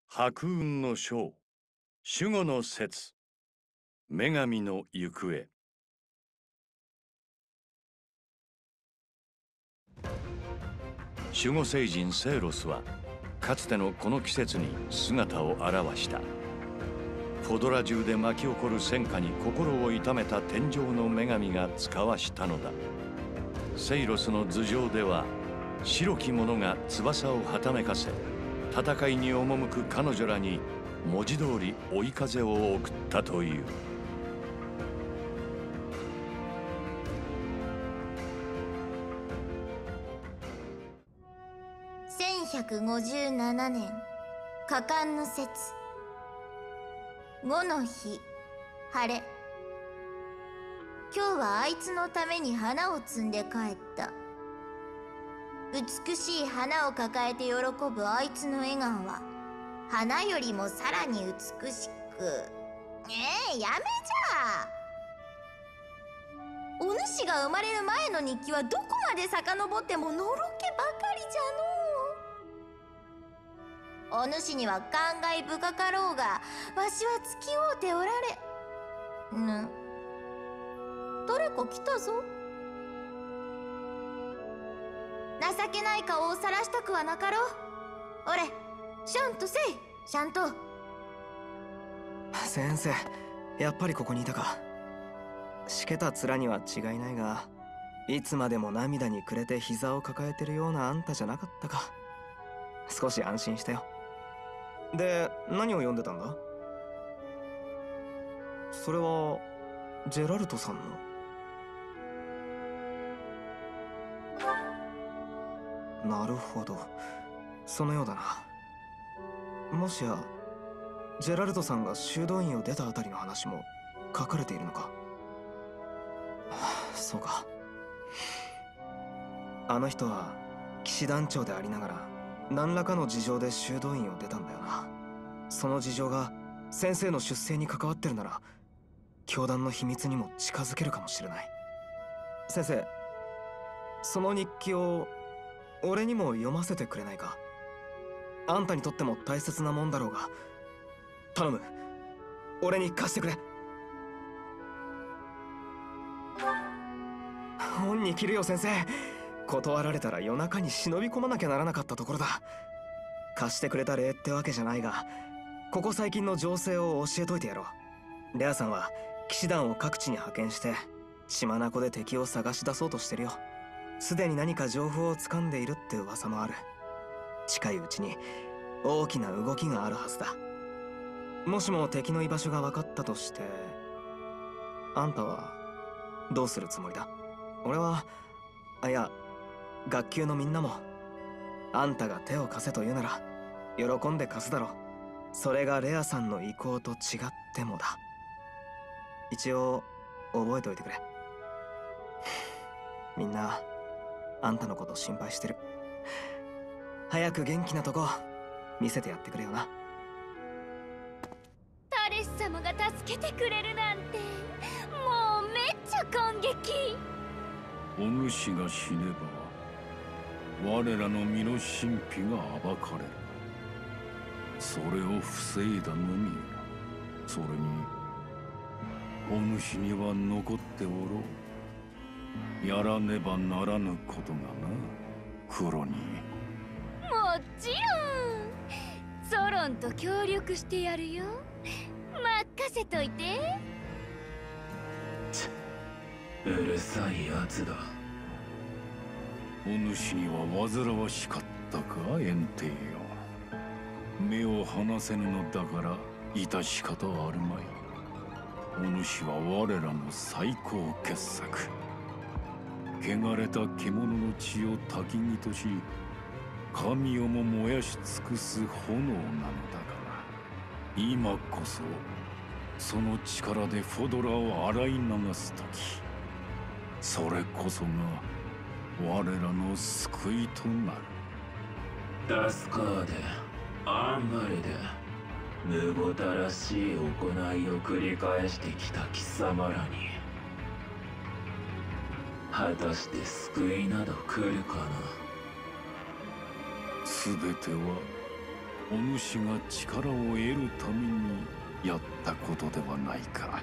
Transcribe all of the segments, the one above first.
白雲の章、守護の説、女神の行方。守護聖人セイロスはかつてのこの季節に姿を現した。フォドラ中で巻き起こる戦火に心を痛めた天上の女神が遣わしたのだ。セイロスの頭上では白き者が翼をはためかせ、戦いに赴く彼女らに文字通り追い風を送ったという。 1157年、果敢の節、5の日、晴れ。今日はあいつのために花を摘んで帰った。美しい花を抱えて喜ぶあいつの笑顔は花よりもさらに美しく。やめじゃ。お主が生まれる前の日記はどこまで遡ってものろけばかりじゃのう。お主には感慨深かろうが、わしは付き合うておられ。誰か来たぞ。情けない顔をさらしたくはなかろう。おれ、シャンとせい、シャンと。 先生、やっぱりここにいたか。しけた面には違いないが、いつまでも涙に暮れて膝を抱えてるようなあんたじゃなかったか。少し安心したよ。で、何を読んでたんだ？それはジェラルトさんの。なるほど、そのようだな。もしやジェラルトさんが修道院を出たあたりの話も書かれているのか。そうか。あの人は騎士団長でありながら何らかの事情で修道院を出たんだよな。その事情が先生の出世に関わってるなら、教団の秘密にも近づけるかもしれない。先生、その日記を俺にも読ませてくれないか。あんたにとっても大切なもんだろうが、頼む、俺に貸してくれ。恩に着るよ先生。断られたら夜中に忍び込まなきゃならなかったところだ。貸してくれた礼ってわけじゃないが、ここ最近の情勢を教えといてやろう。レアさんは騎士団を各地に派遣して血眼で敵を探し出そうとしてるよ。すでに何か情報を掴んでいるって噂もある。近いうちに大きな動きがあるはずだ。もしも敵の居場所が分かったとして、あんたはどうするつもりだ？俺は、いや、学級のみんなも、あんたが手を貸せと言うなら喜んで貸すだろう。それがレアさんの意向と違ってもだ。一応覚えておいてくれ。みんなあんたのこと心配してる。早く元気なとこ見せてやってくれよな。 タレス様が助けてくれるなんて、もうめっちゃ感激。 お主が死ねば我らの身の神秘が暴かれる。それを防いだのみ。それにお主には残っておろう。やらねばならぬことがな、クロニー。 もちろんソロンと協力してやるよ。任せといて。 うるさいやつだ。 お主には煩わしかったか、エンテイよ。目を離せぬのだから致し方あるまい。お主は我らの最高傑作。汚れた獣の血を焚き木とし、神をも燃やし尽くす炎なのだから、今こそその力でフォドラを洗い流す時、それこそが我らの救いとなる。 ダスカーでアンバリでむごたらしい行いを繰り返してきた貴様らに、果たして救いなど来るかな。 全てはお主が力を得るためにやったことではないか。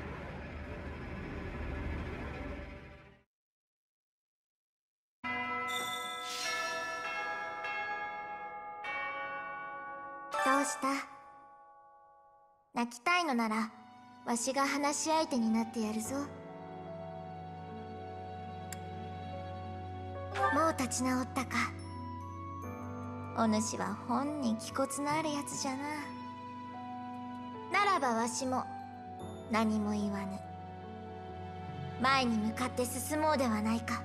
どうした？泣きたいのならわしが話し相手になってやるぞ。もう立ち直ったか。お主は本に気骨のあるやつじゃな。ならばわしも何も言わぬ。前に向かって進もうではないか。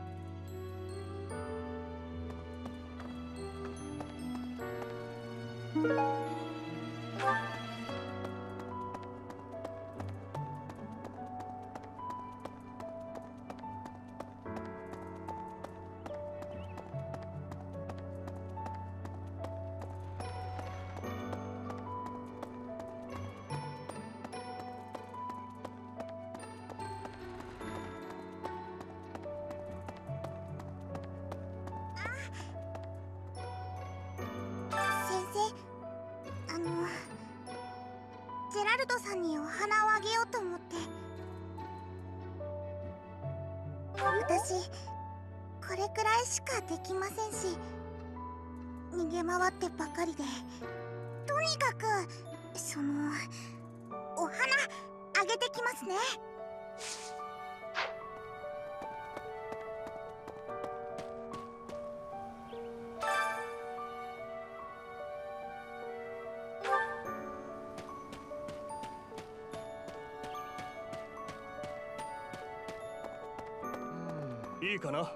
ジェラルドさんにお花をあげようと思って。私これくらいしかできませんし、逃げ回ってばかりで。とにかくお花あげてきますね。 いいかな。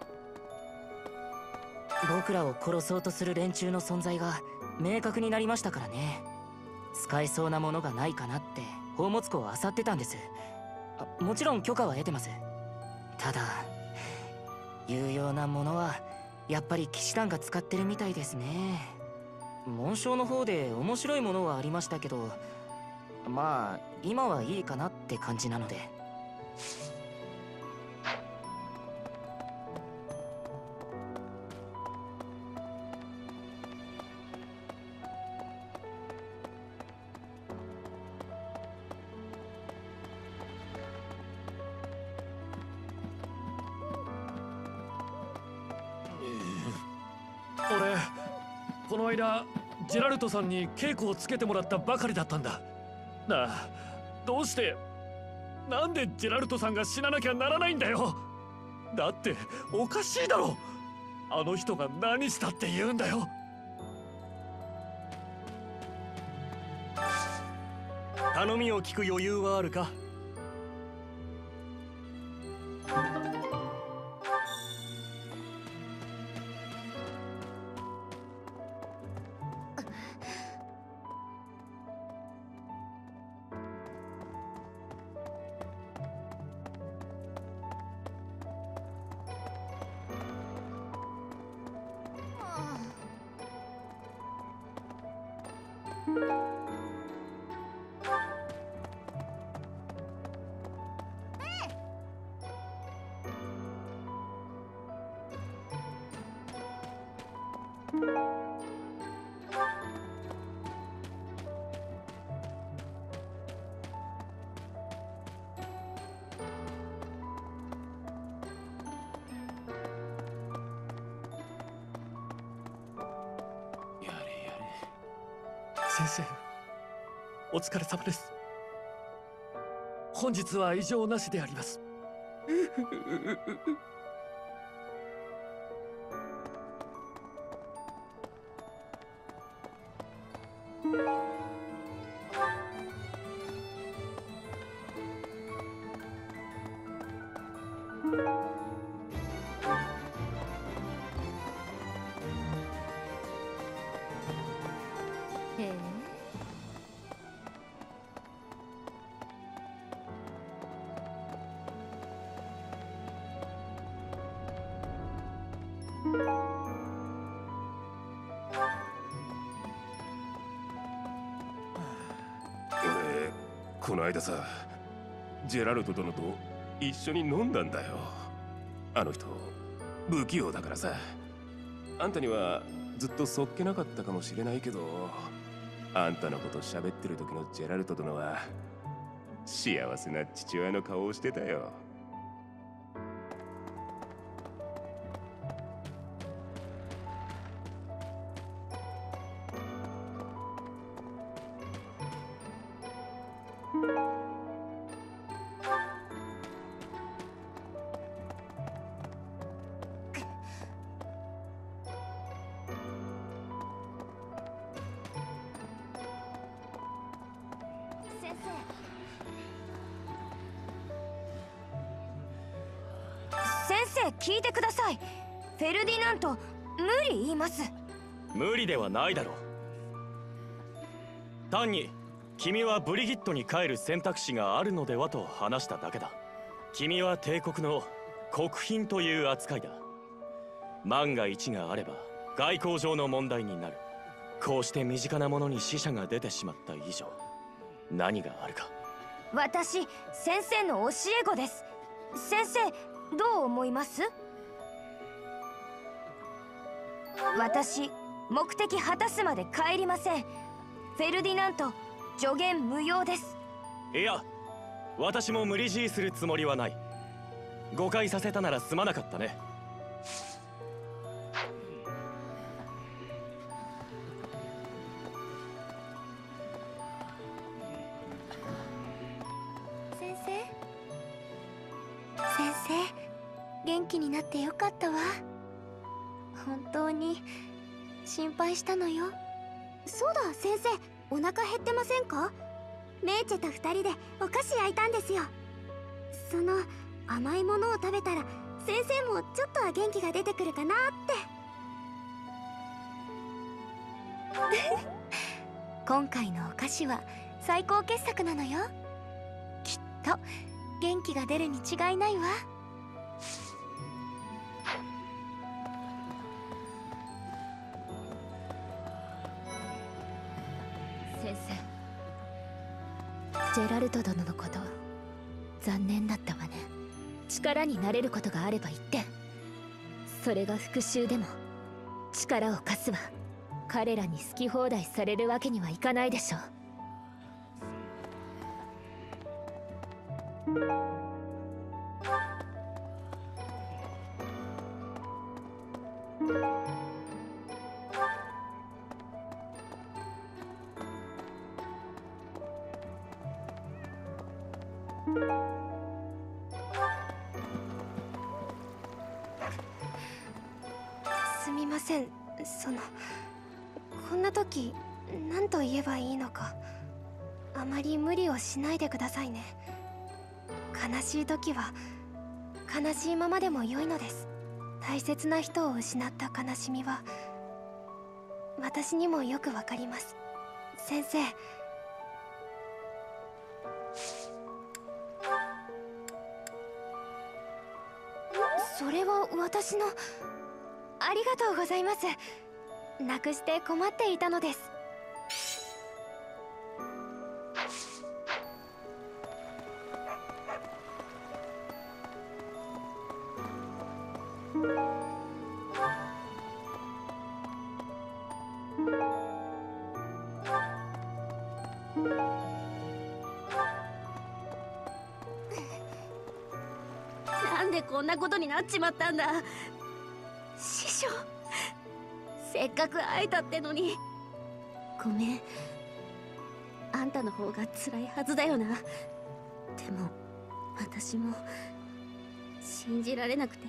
僕らを殺そうとする連中の存在が明確になりましたからね。使えそうなものがないかなって宝物庫を漁ってたんです。もちろん許可は得てます。ただ有用なものはやっぱり騎士団が使ってるみたいですね。紋章の方で面白いものはありましたけど、まあ今はいいかなって感じなので。 俺この間ジェラルトさんに稽古をつけてもらったばかりだったんだ。なあ、どうしてなんでジェラルトさんが死ななきゃならないんだよ。だっておかしいだろ。あの人が何したって言うんだよ。頼みを聞く余裕はあるか。先生、お疲れ様です。本日は異常なしであります。 俺この間さ、ジェラルト殿と一緒に飲んだんだよ。あの人不器用だからさ、あんたにはずっとそっけなかったかもしれないけど、あんたのこと喋ってる時のジェラルト殿は幸せな父親の顔をしてたよ。 先生、聞いてください。フェルディナント、無理言います。 無理ではないだろう。単に君はブリギットに帰る選択肢があるのではと話しただけだ。君は帝国の国賓という扱いだ。万が一があれば外交上の問題になる。こうして身近なものに死者が出てしまった以上、何があるか。 私、先生の教え子です。先生、どう思います？私、目的果たすまで帰りません。フェルディナント、助言無用です。 いや、私も無理強いするつもりはない。誤解させたならすまなかったね。 先生、元気になってよかったわ。本当に心配したのよ。 そうだ、先生、お腹減ってませんか？メーチェと2人でお菓子焼いたんですよ。その甘いものを食べたら先生もちょっとは元気が出てくるかなって今回のお菓子は最高傑作なのよ。きっと元気が出るに違いないわ。 先生、ジェラルト殿のこと残念だったわね。力になれることがあれば言って。それが復讐でも力を貸すわ。彼らに好き放題されるわけにはいかないでしょう。 すみません。こんな時何と言えばいいのか。あまり無理をしないでくださいね。悲しい時は悲しいままでも良いのです。大切な人を失った悲しみは私にもよくわかります。先生、それは私の。ありがとうございます。なくして困っていたのです。 なんでこんなことになっちまったんだ。師匠、せっかく会えたってのに。ごめん。あんたの方が辛いはずだよな。でも私も信じられなくて。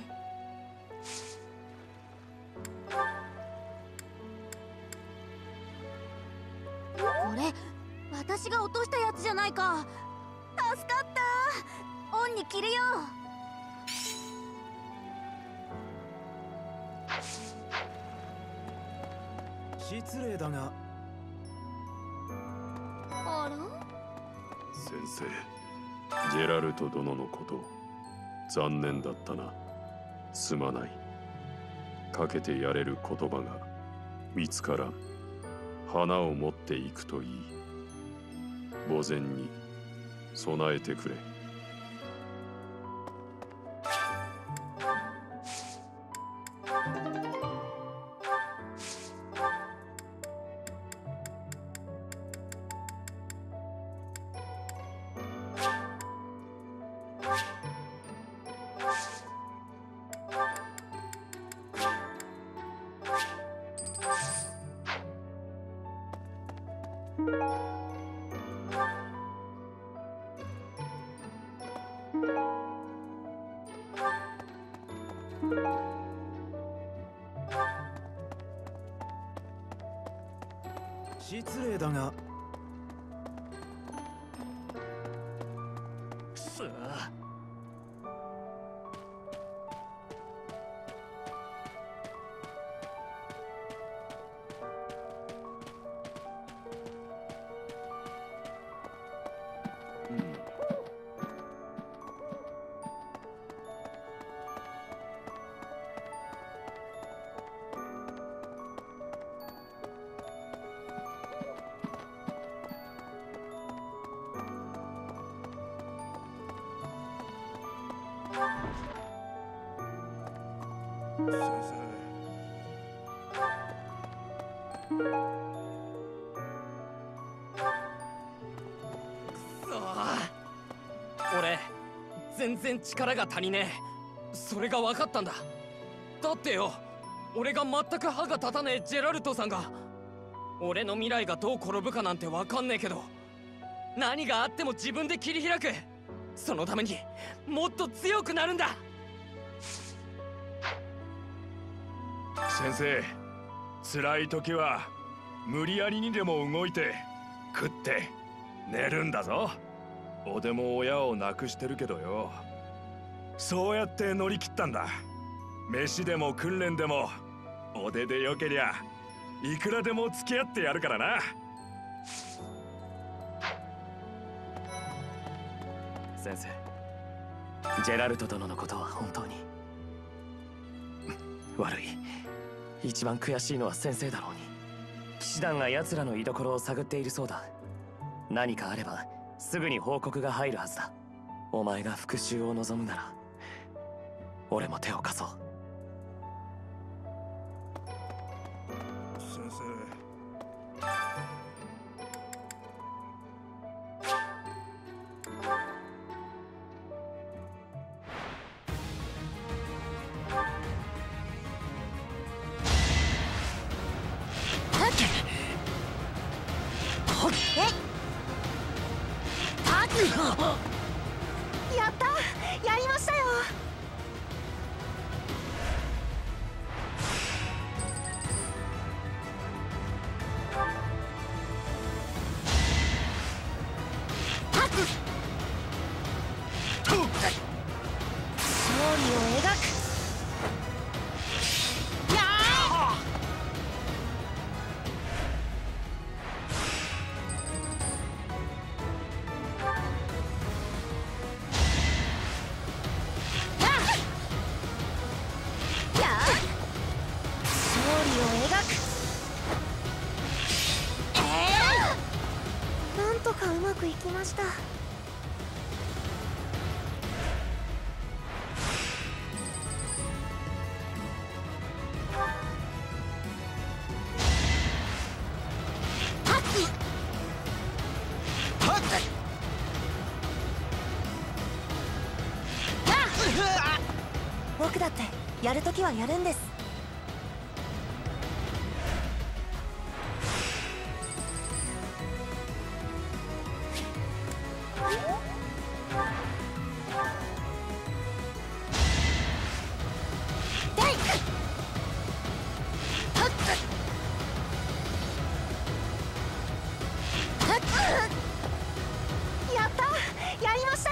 これ私が落としたやつじゃないか。助かった。恩に着るよ。 失礼だが。 あら？ 先生、ジェラルト殿のこと残念だったな。すまない。かけてやれる言葉が見つからん。花を持っていくといい。墓前に備えてくれ。 失礼だが。 さあ。 俺全然力が足りねえ。それが分かったんだ。だってよ、俺が全く歯が立たねえジェラルトさんが、俺の未来がどう転ぶかなんて分かんねえけど、何があっても自分で切り開く。そのためにもっと強くなるんだ。 先生、辛い時は無理やりにでも動いて食って寝るんだぞ。俺も親を亡くしてるけどよ、そうやって乗り切ったんだ。飯でも訓練でも俺でよけりゃいくらでも付き合ってやるからな。 先生、ジェラルト殿のことは本当に悪い。一番悔しいのは先生だろうに。騎士団が奴らの居所を探っているそうだ。何かあればすぐに報告が入るはずだ。お前が復讐を望むなら俺も手を貸そう。 先生、 やった、やりましたよ。勝利を描く。なんとかうまくいきました。僕だってやるときはやるんです。やった、やりましたよ。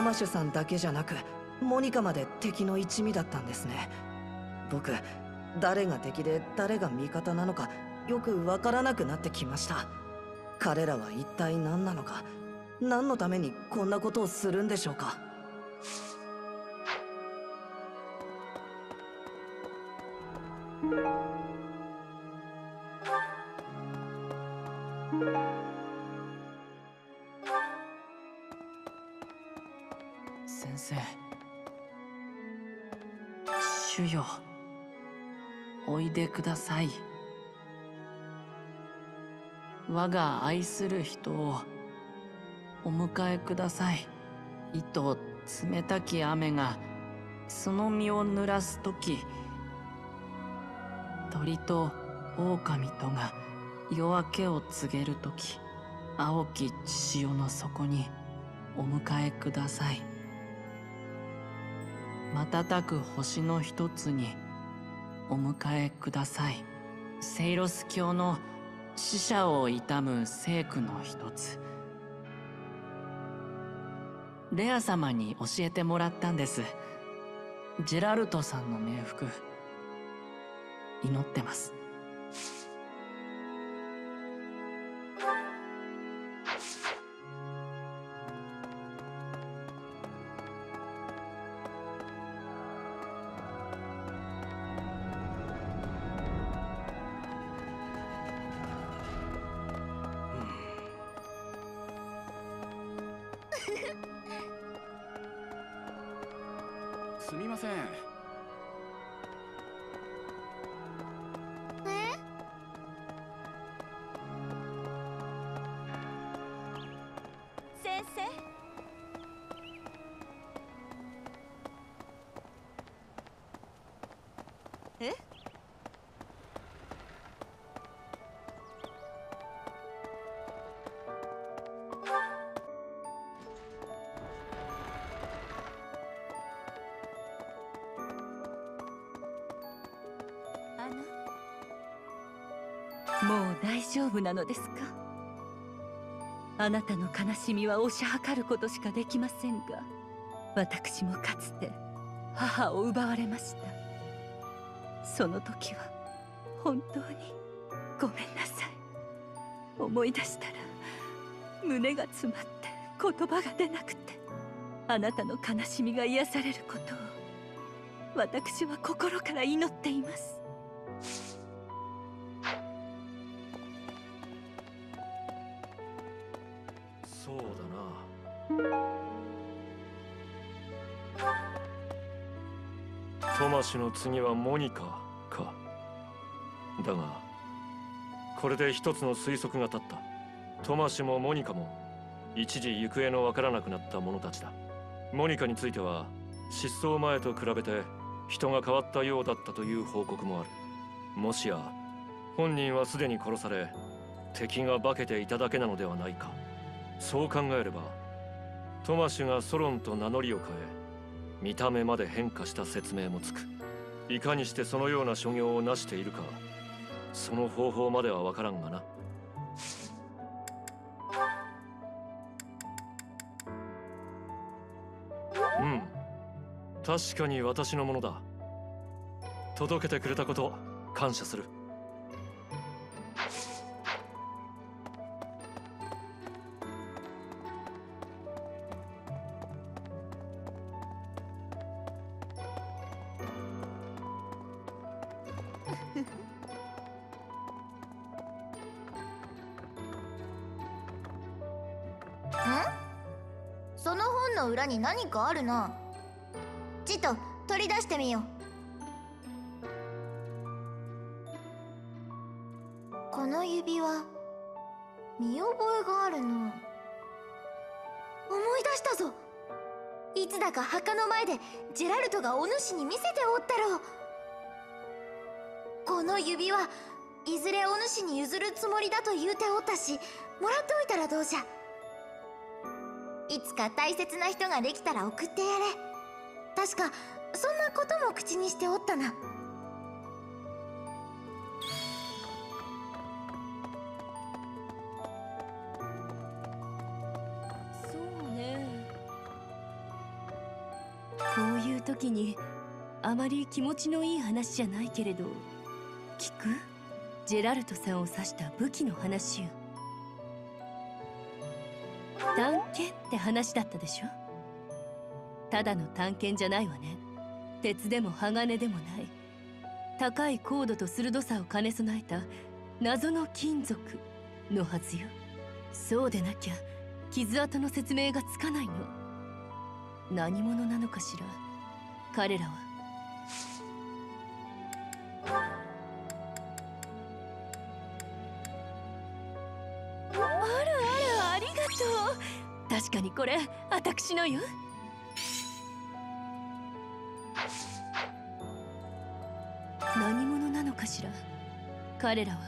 マシュさんだけじゃなくモニカまで敵の一味だったんですね。僕、誰が敵で誰が味方なのかよくわからなくなってきました。彼らは一体何なのか、何のためにこんなことをするんでしょうか。 先生、主よ、おいでください。我が愛する人をお迎えください。意と冷たき雨がその身を濡らすとき、鳥と狼とが夜明けを告げるとき、青き血潮の底にお迎えください。瞬く星の一つにお迎えください。セイロス教の死者を悼む聖句の一つ、レア様に教えてもらったんです。ジェラルトさんの冥福祈ってます。 すみません。 先生。え？ もう大丈夫なのですか？あなたの悲しみは推し量ることしかできませんが、私もかつて母を奪われました。その時は本当にごめんなさい。思い出したら胸が詰まって言葉が出なくて、あなたの悲しみが癒されることを私は心から祈っています。 そうだな。トマシの次はモニカか。だがこれで一つの推測が立った。トマシもモニカも一時行方のわからなくなった者たちだ。モニカについては失踪前と比べて人が変わったようだったという報告もある。もしや本人はすでに殺され敵が化けていただけなのではないか。そう考えればトマシュがソロンと名乗りを変え見た目まで変化した説明もつく。いかにしてそのような所業を成しているか、その方法まではわからんがな。うん、確かに私のものだ。届けてくれたこと感謝する。 その本の裏に何かあるな。ちっと取り出してみよう。この指輪見覚えがあるの。思い出したぞ。いつだか墓の前でジェラルトがお主に見せておったろう。この指輪いずれお主に譲るつもりだと言うておったし、もらっておいたらどうじゃ。いつか大切な人ができたら送ってやれ。確かそんなことも口にしておったな。 そうね。 こういう時にあまり気持ちのいい話じゃないけれど、聞く？ジェラルトさんを指した武器の話よ。探検って話だったでしょ。ただの探検じゃないわね。鉄でも鋼でもない、高い高度と鋭さを兼ね備えた謎の金属のはずよ。そうでなきゃ傷跡の説明がつかないの。何者なのかしら彼らは。あるありがとう。確かにこれ私のよ。何者なのかしら彼らは。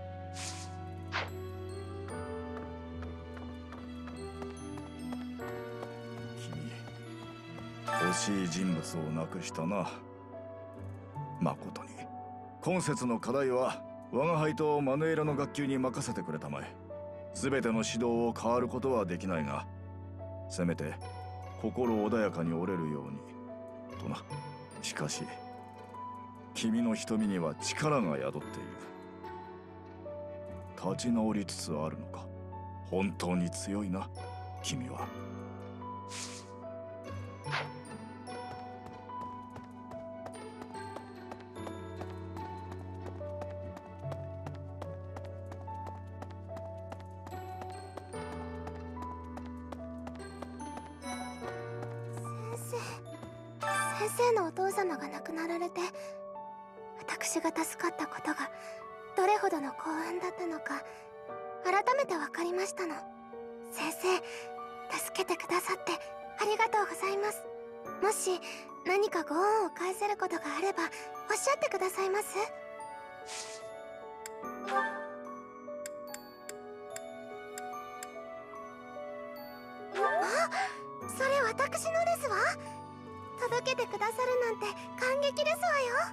惜しい人物を亡くしたな。まことに今節の課題は我が輩とマヌエラの学級に任せてくれたまえ。全ての指導を変わることはできないが、せめて心穏やかに折れるようにとな。しかし君の瞳には力が宿っている。立ち直りつつあるのか。本当に強いな君は。 先生のお父様が亡くなられて、私が助かったことがどれほどの幸運だったのか改めて分かりましたの。先生、助けてくださってありがとうございます。もし何かご恩を返せることがあればおっしゃってくださいます。あ、それ私のですわ。届けてくださるなんて感激ですわよ。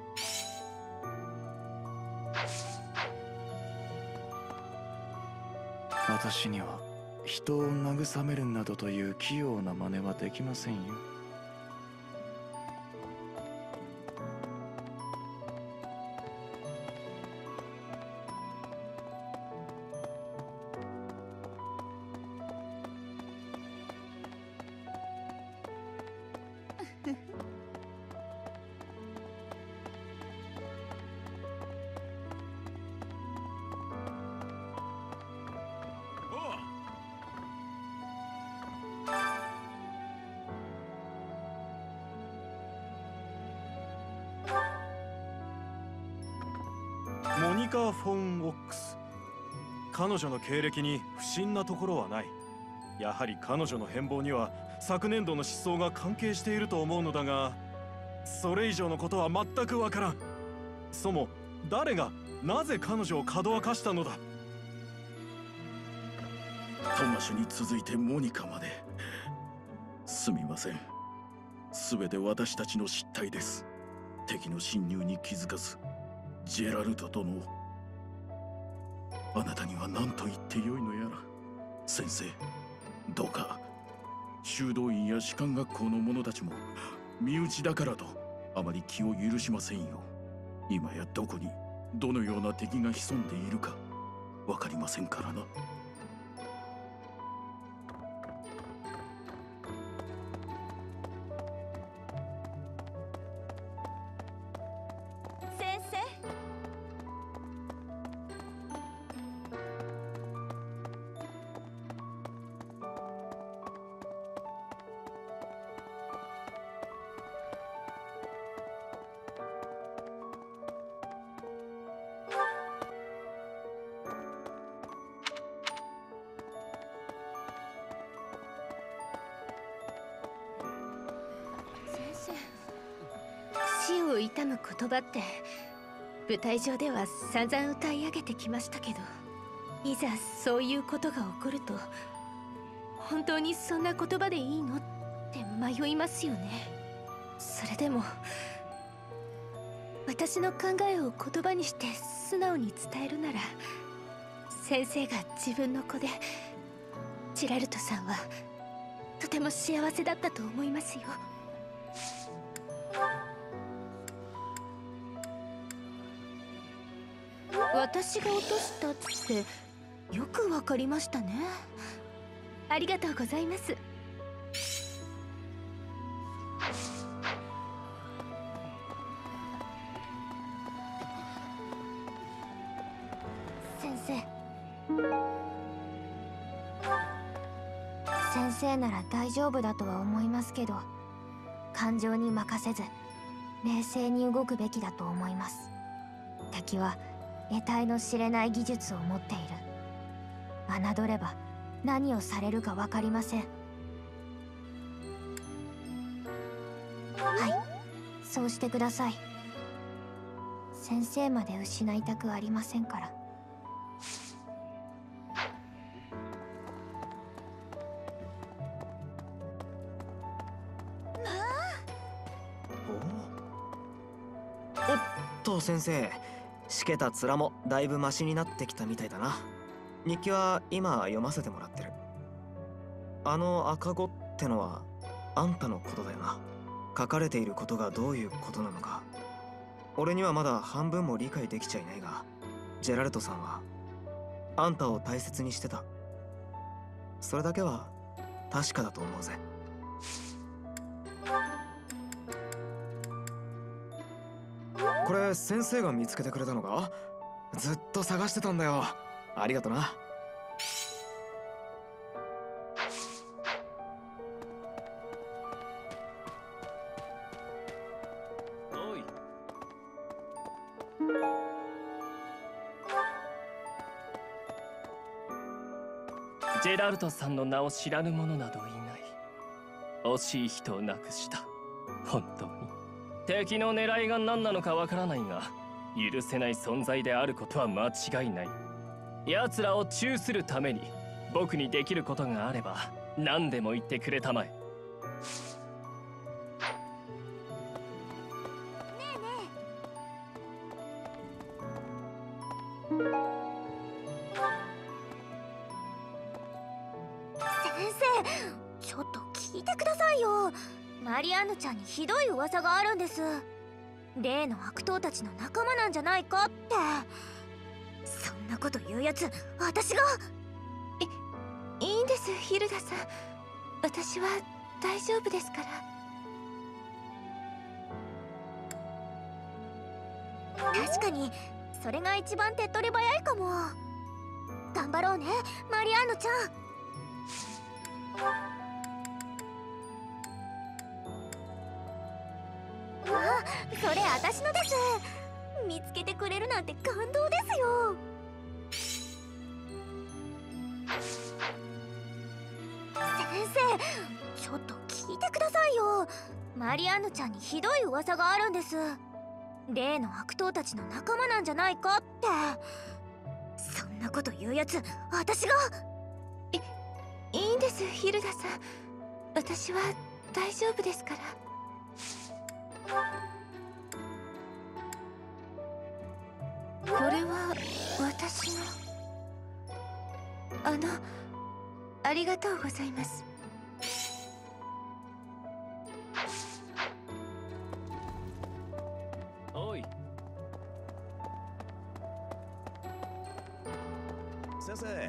私には人を慰めるなどという器用な真似はできませんよ。 モニカ・フォン・オックス。彼女の経歴に不審なところはない。やはり彼女の変貌には昨年度の失踪が関係していると思うのだが、それ以上のことは全くわからん。そも誰がなぜ彼女をかどわかしたのだ。 トマシュに続いてモニカまで。すみません。全て私たちの失態です。敵の侵入に気づかず、ジェラルト殿を。あなたには何と言ってよいのやら。先生、どうか修道院や士官学校の者たちも身内だからとあまり気を許しませんよ。今やどこにどのような敵が潜んでいるかわかりませんからな。 先生、 死を悼む言葉って舞台上では散々歌い上げてきましたけど、いざそういうことが起こると本当にそんな言葉でいいのって迷いますよね。それでも私の考えを言葉にして素直に伝えるなら、先生が自分の子でジェラルトさんはとても幸せだったと思いますよ。 私が落としたってよくわかりましたね。 ありがとうございます。 先生。先生なら大丈夫だとは思いますけど、感情に任せず冷静に動くべきだと思います。敵は得体の知れない技術を持っている。侮れば何をされるか分かりません。はい、そうしてください。先生まで失いたくありませんから。 おっと先生、しけた面もだいぶマシになってきたみたいだな。日記は今読ませてもらってる。あの赤子ってのはあんたのことだよな。書かれていることがどういうことなのか俺にはまだ半分も理解できちゃいないが、ジェラルトさんはあんたを大切にしてた。それだけは確かだと思うぜ。これ先生が見つけてくれたのか？ずっと探してたんだよ。ありがとな。 おい。 ジェラルトさんの名を知らぬ者などいない。惜しい人を亡くした。本当に敵の狙いが何なのかわからないが、許せない存在であることは間違いない。奴らを誅するために僕にできることがあれば何でも言ってくれたまえ。 先生、ちょっと聞いてくださいよ。マリアンヌちゃんにひどい噂があるんです。例の悪党たちの仲間なんじゃないかって。そんなこと言うやつ、私が。いいんです、ヒルダさん。私は大丈夫ですから。確かにそれが一番手っ取り早いかも。頑張ろうね、マリアンヌちゃん。あ、それ私のです。見つけてくれるなんて感動ですよ。先生、ちょっと聞いてくださいよ。マリアンヌちゃんにひどい噂があるんです。例の悪党たちの仲間なんじゃないかって。そんなこと言うやつ、私が。いいんです、ヒルダさん。私は大丈夫ですから。これは私の。ありがとうございます。 おい。 先生、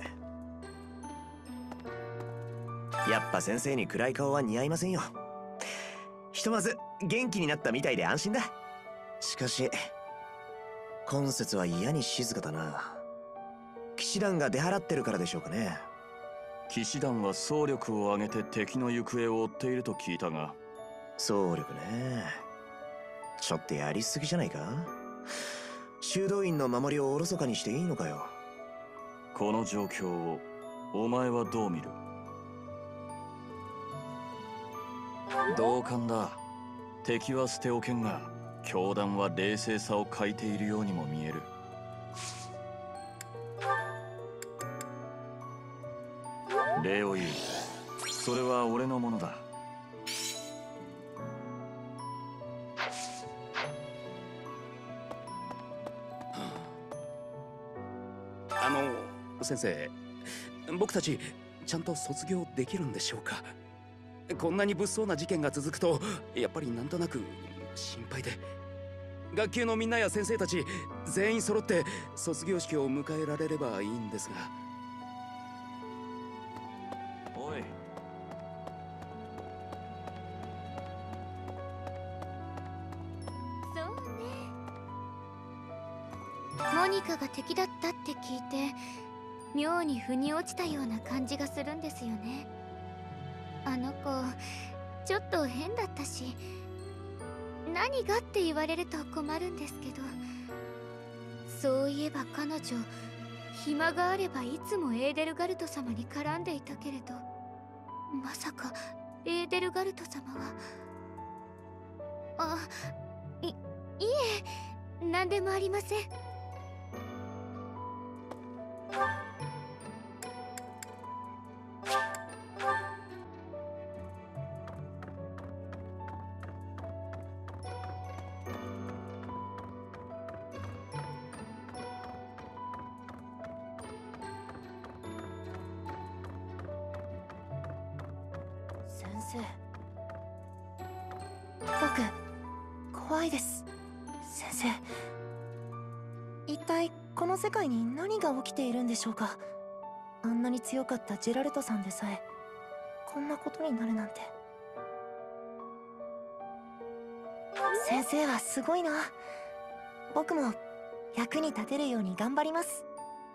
やっぱ先生に暗い顔は似合いませんよ。ひとまず元気になったみたいで安心だ。しかし今節は嫌に静かだな。騎士団が出払ってるからでしょうかね。 騎士団は総力を挙げて敵の行方を追っていると聞いたが。 総力ね。ちょっとやりすぎじゃないか。修道院の守りをおろそかにしていいのかよ。 この状況をお前はどう見る？同感だ。敵は捨ておけんが教団は冷静さを欠いているようにも見える。礼を言う。それは俺のものだ。 先生、僕たちちゃんと卒業できるんでしょうか？こんなに物騒な事件が続くとやっぱりなんとなく心配で。 学級のみんなや先生たち全員揃って卒業式を迎えられればいいんですが。 おい。 そうね。モニカが敵だったって聞いて妙に腑に落ちたような感じがするんですよね。あの子ちょっと変だったし、何がって言われると困るんですけど、そういえば彼女暇があればいつもエーデルガルト様に絡んでいたけれど、まさかエーデルガルト様は。いえ、何でもありません。 先生、僕怖いです。先生、一体この世界に何が起きているんでしょうか。あんなに強かったジェラルトさんでさえこんなことになるなんて。先生はすごいな。僕も役に立てるように頑張ります。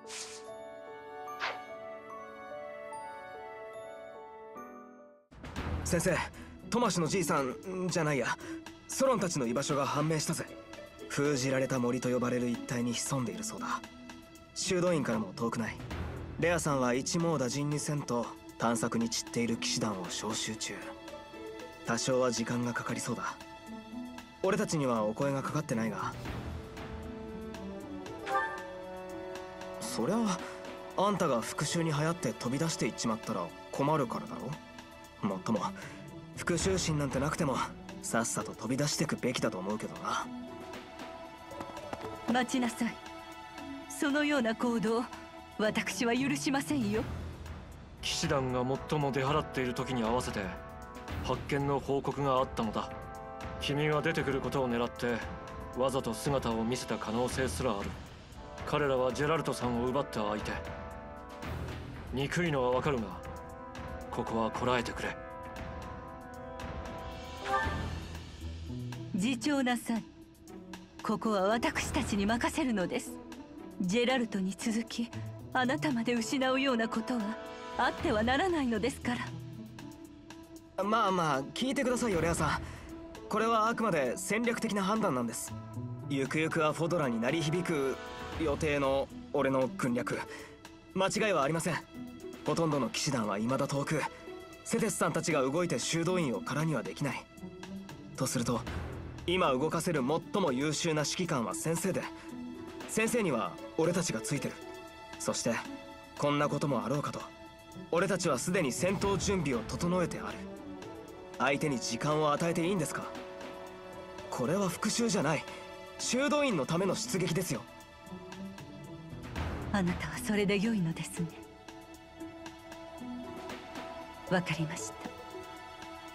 先生、トマシのじいさんじゃないや、ソロンたちの居場所が判明したぜ。封じられた森と呼ばれる一帯に潜んでいるそうだ。修道院からも遠くない。レアさんは一網打尽にせんと探索に散っている騎士団を招集中。多少は時間がかかりそうだ。俺たちにはお声がかかってないが。そりゃあんたが復讐に流行って飛び出していっちまったら困るからだろ。もっとも復讐心なんてなくてもさっさと飛び出してくべきだと思うけどな。 待ちなさい。そのような行動、私は許しませんよ。 騎士団が最も出払っている時に合わせて発見の報告があったのだ。君が出てくることを狙ってわざと姿を見せた可能性すらある。彼らはジェラルトさんを奪った相手。憎いのはわかるが、ここはこらえてくれ。 自重なさい。ここは私たちに任せるのです。ジェラルトに続きあなたまで失うようなことはあってはならないのですから。 まあまあ聞いてくださいよレアさん。これはあくまで戦略的な判断なんです。ゆくゆくはフォドラに鳴り響く予定の俺の軍略、間違いはありません。ほとんどの騎士団は未だ遠く、セテスさんたちが動いて修道院を空にはできない。とすると今動かせる最も優秀な指揮官は先生で、先生には俺たちがついてる。そしてこんなこともあろうかと俺たちはすでに戦闘準備を整えてある。相手に時間を与えていいんですか。これは復讐じゃない、修道院のための出撃ですよ。 あなたはそれで良いのですね。わかりました。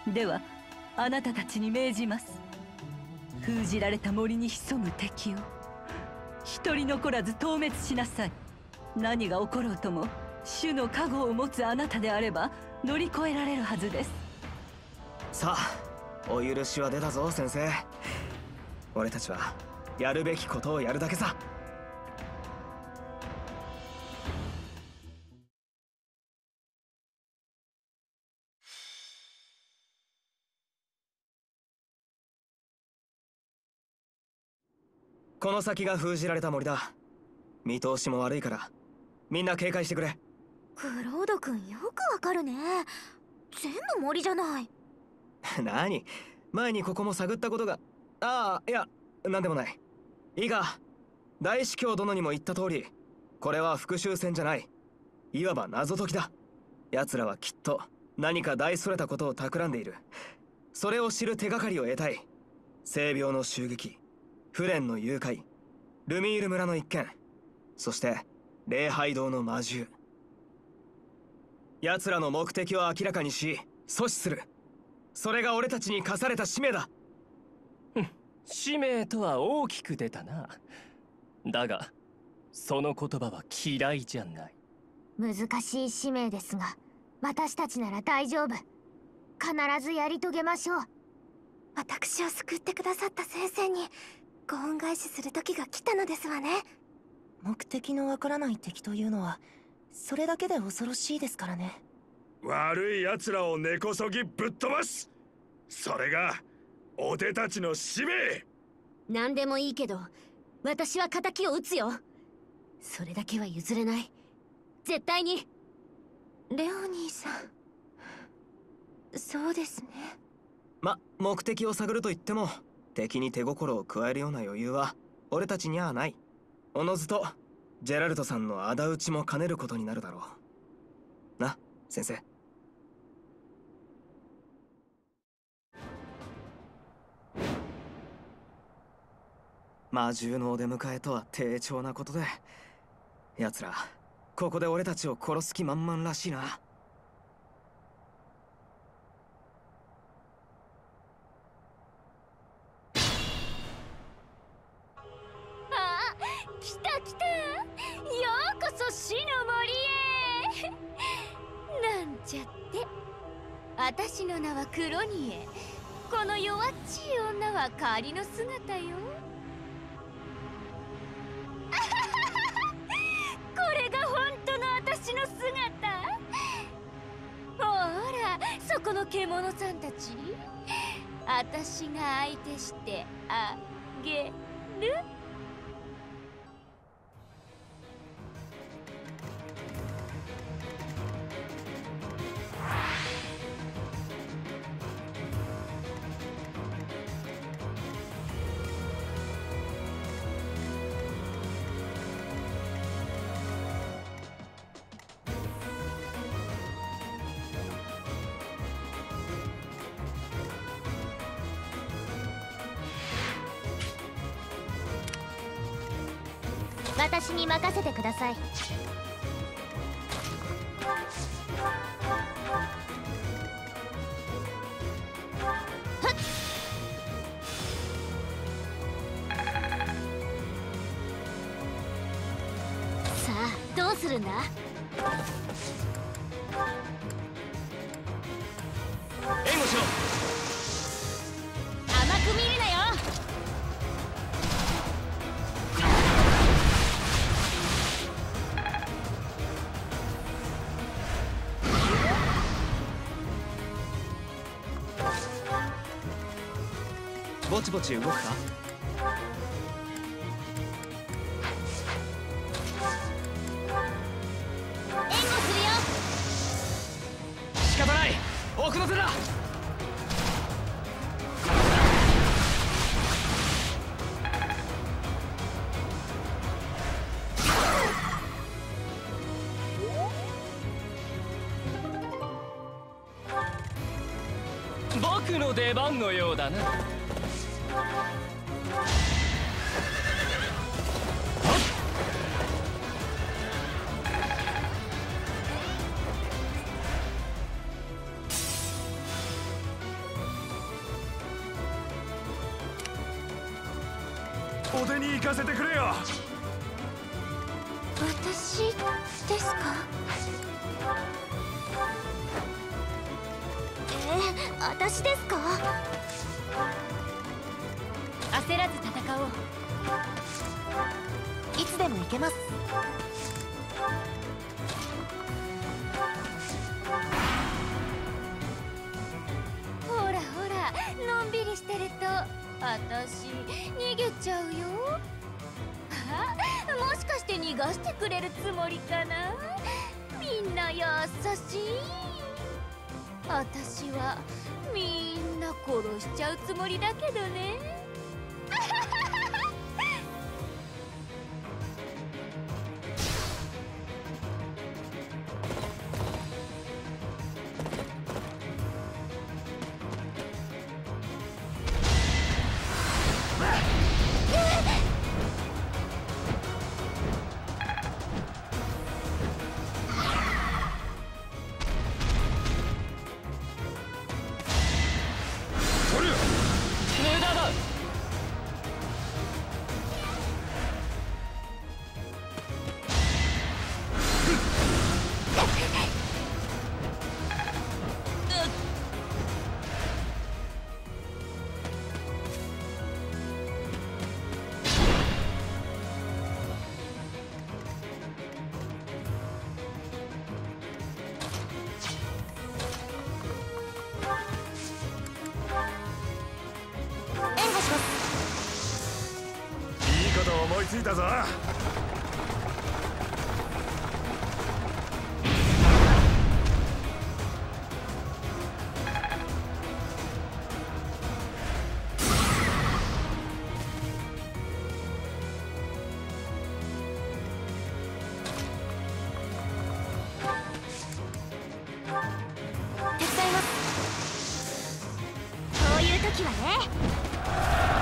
ではあなたたちに命じます。封じられた森に潜む敵を一人残らず討滅しなさい。何が起ころうとも主の加護を持つあなたであれば乗り越えられるはずです。 さあお許しは出たぞ先生。俺たちはやるべきことをやるだけさ。この先が封じられた森だ。見通しも悪いからみんな警戒してくれ。 クロード君よくわかるね。全部森じゃない。 何、前にここも探ったことが。ああ、いや何でもない。いいか、大司教殿にも言った通り、これは復讐戦じゃない、いわば謎解きだ。奴らはきっと何か大それたことを企んでいる。それを知る手がかりを得たい。聖病の襲撃、フレンの誘拐、ルミール村の一件、そして礼拝堂の魔獣。奴らの目的を明らかにし阻止する。それが俺たちに課された使命だ。 使命とは大きく出たな。だがその言葉は嫌いじゃない。 難しい使命ですが、私たちなら大丈夫。必ずやり遂げましょう。 私を救ってくださった先生にご恩返しする時が来たのですわね。 目的のわからない敵というのはそれだけで恐ろしいですからね。 悪い奴らを根こそぎぶっ飛ばす、それが俺たちの使命。 何でもいいけど私は仇を討つよ。それだけは譲れない。絶対に。 レオニーさん、そうですね。 目的を探ると言っても敵に手心を加えるような余裕は俺たちにはない。おのずとジェラルトさんの仇討ちも兼ねることになるだろうな、先生。魔獣のお出迎えとは低調なことで、奴らここで俺たちを殺す気満々らしいな。 来た来た。ようこそ死の森へ。なんちゃって。私の名はクロニエ。この弱っちい女は仮の姿よ。これが本当の私の姿。ほら、そこの獣さんたち。私が相手してあげる。 私に任せてください。 さあ、どうするんだ？ 援護しろ。 甘く見るなよ。 ぼちぼち動くか？ 援護するよ。 仕方ない、奥の手だ。 僕の出番のようだな。 お出に行かせてくれよ。 私ですか？ 私ですか？ 焦らず戦おう。 いつでも行けます。 ほらほら、のんびりしてると私逃げちゃうよ。あ、もしかして逃がしてくれるつもりかな。みんな優しい。私はみんな殺しちゃうつもりだけどね。 無駄だ。 いついたぞ。 手伝います。こういう時はね。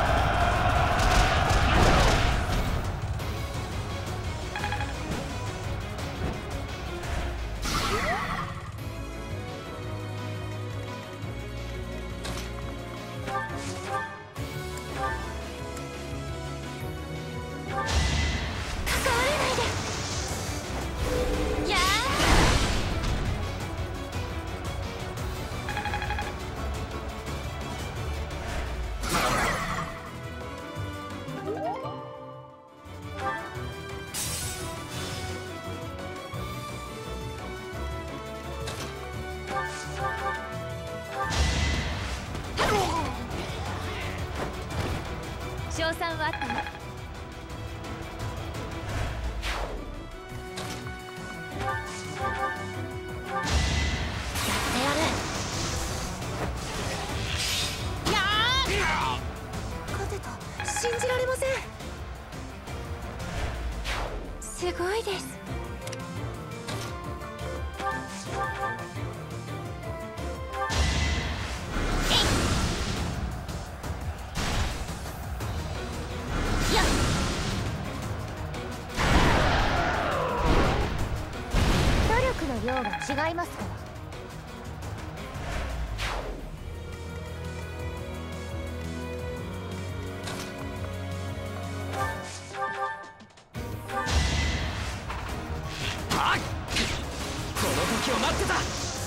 賞賛はあったの？ 勝てた。信じられません。 すごいです。 努力の量が違いますから。 この時を待ってた。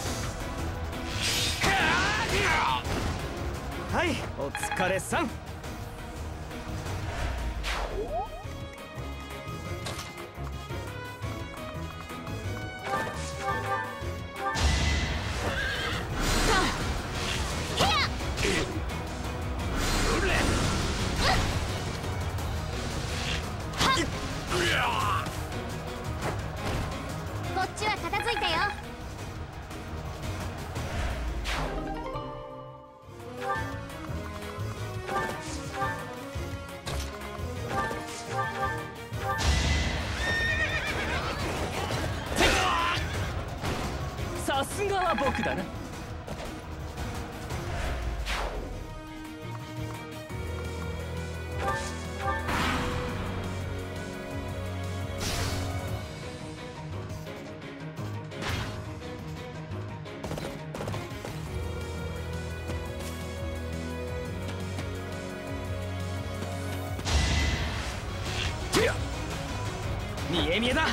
はい、お疲れさん。 こっちは片付いたよ。 さすがは僕だな。 見え見えだ。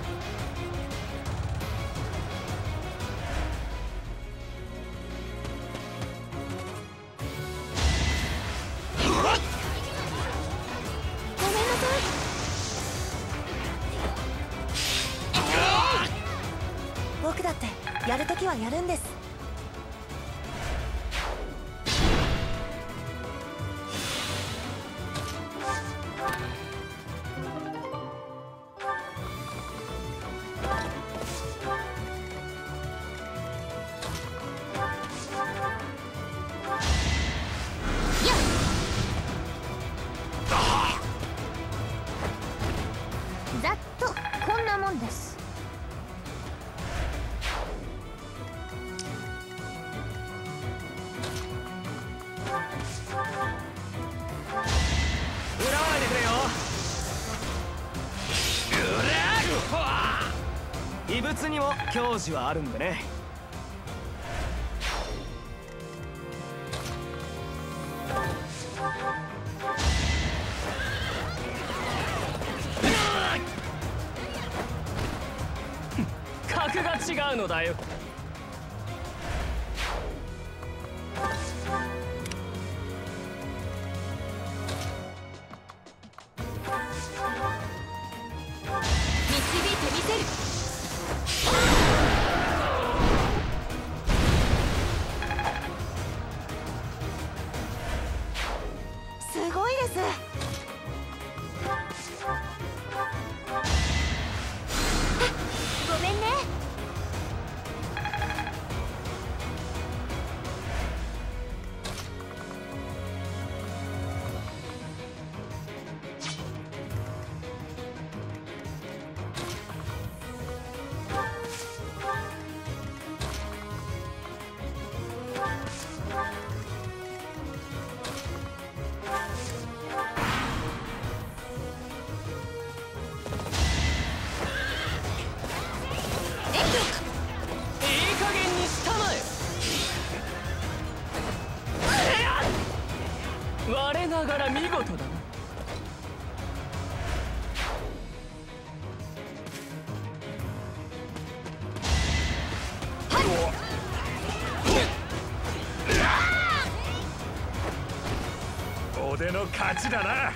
僕だってやるときはやるんです。 ざっとこんなもんです。 裏わないでくれよ。異物にも矜持はあるんでね。 格が違うのだよ。 導いてみせる。 すごいです。 ごめんね。 我ながら見事だな。 俺の勝ちだな。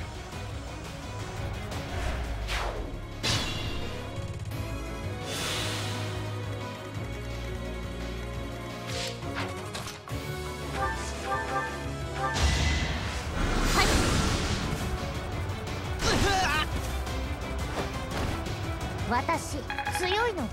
私強いのだ。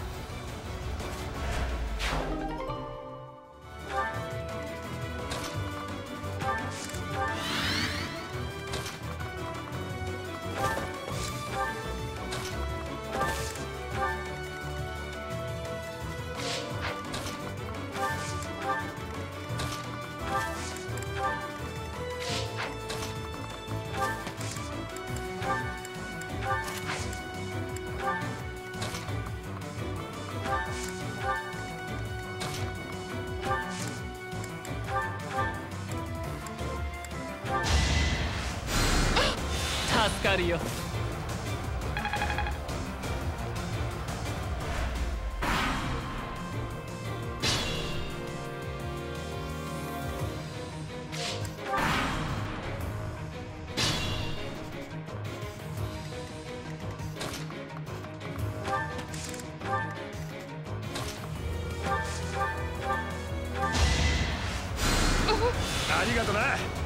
助かるよ。 ありがとな。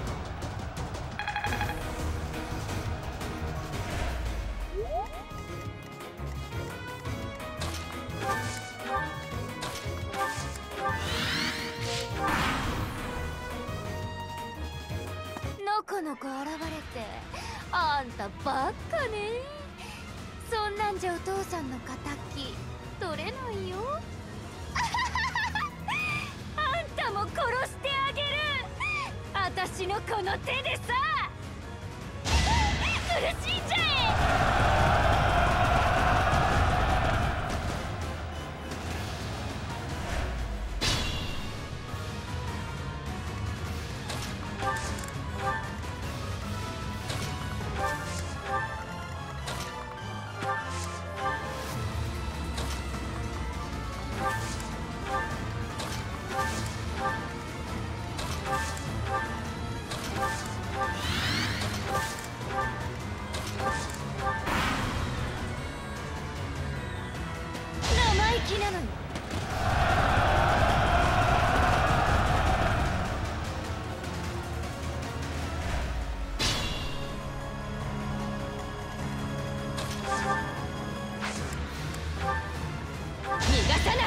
のこのこ現れて、あんたばっかね。そんなんじゃお父さんの敵取れないよ。あんたも殺してあげる。私のこの手でさ。苦しんじゃえ。生意気なのよ。逃がさない。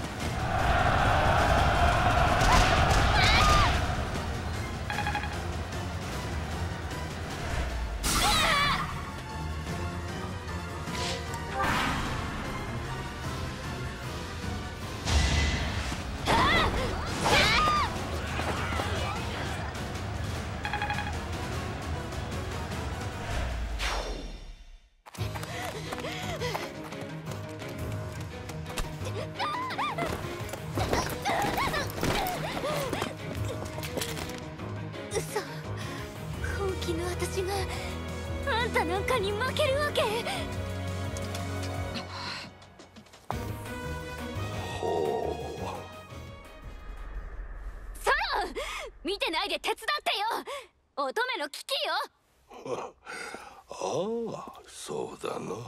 嘘。本気の私があんたなんかに負けるわけ。ソロン、見てないで手伝ってよ。乙女の危機よ。 ああ、そうだな。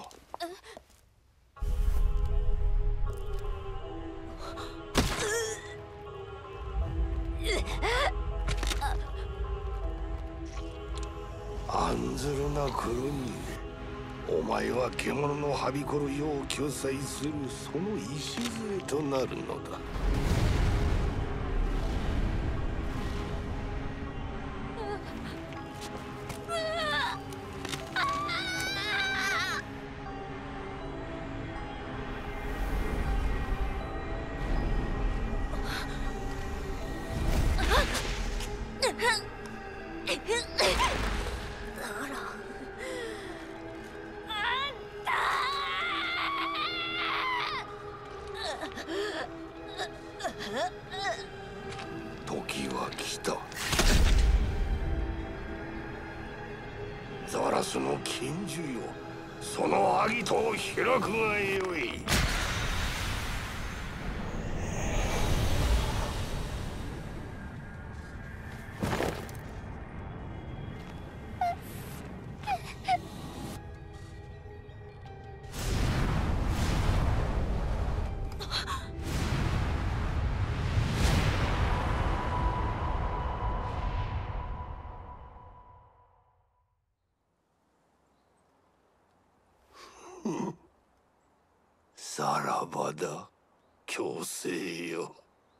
案ずるな、クルミ。 お前は獣のはびこる世を救済するその礎となるのだ。時は来た。ザラスの禁獣よ、そのアギトを開くがよい。さらばだ、強制よ。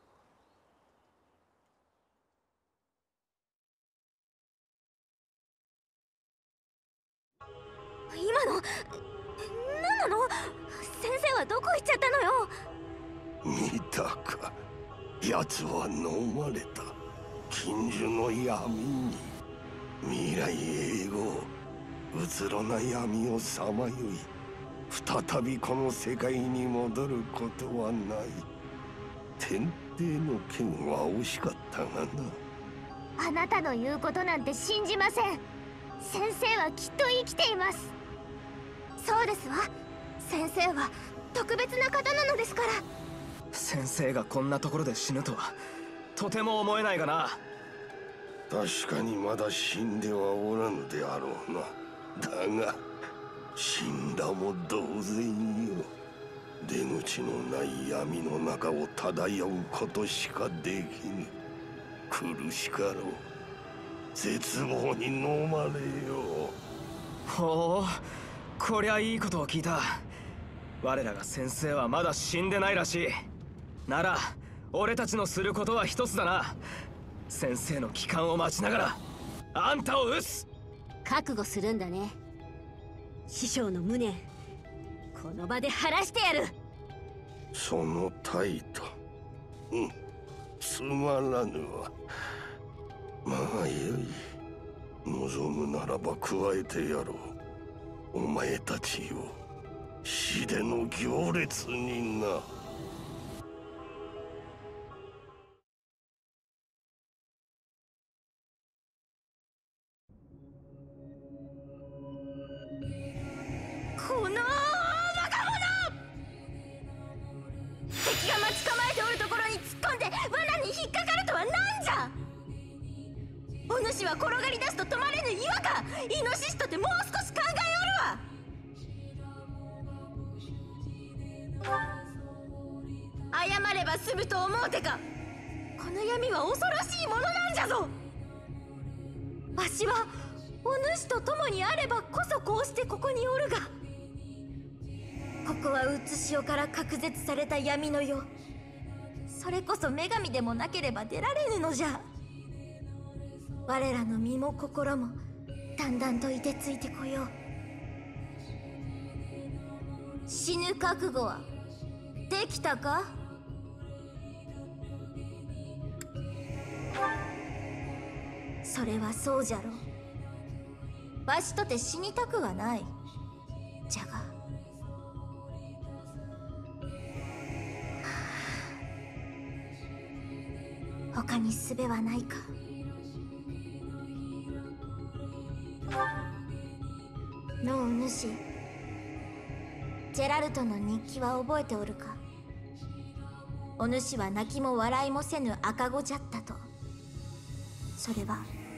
今の何なの？先生はどこ行っちゃったのよ。 見たか、奴は飲まれた禁獣の闇に。未来永劫うつろな闇をさまよい、再びこの世界に戻ることはない。天帝の剣は惜しかったがな。 あなたの言うことなんて信じません。先生はきっと生きています。そうですわ。先生は特別な方なのですから。 先生がこんなところで死ぬとはとても思えないがな。 確かにまだ死んではおらぬであろうな。だが死んだも同然よ。出口のない闇の中を漂うことしかできぬ。苦しかろう。絶望に飲まれよ。 ほう、こりゃいいことを聞いた。我らが先生はまだ死んでないらしい。なら俺たちのすることは一つだな。先生の帰還を待ちながらあんたを討つ。 覚悟するんだね。師匠の無念、この場で晴らしてやる。 その態度、つまらぬわ。まあよい。望むならば加えてやろう。お前たちを死での行列にな。 このバカ者！敵が待ち構えておるところに突っ込んで罠に引っかかるとは何じゃ！お主は転がり出すと止まれぬ岩か！イノシシとてもう少し考えおるわ！謝れば済むと思うてか！この闇は恐ろしいものなんじゃぞ！わしはお主と共にあればこそこうしてここにおるが、ここはうつしおから隔絶された闇の世。それこそ女神でもなければ出られぬのじゃ。我らの身も心もだんだんと凍てついてこよう。死ぬ覚悟はできたか？それはそうじゃろう。わしとて死にたくはない。じゃが他に術はないか。のう主、ジェラルトの日記は覚えておるか？お主は泣きも笑いもせぬ赤子じゃったと。それは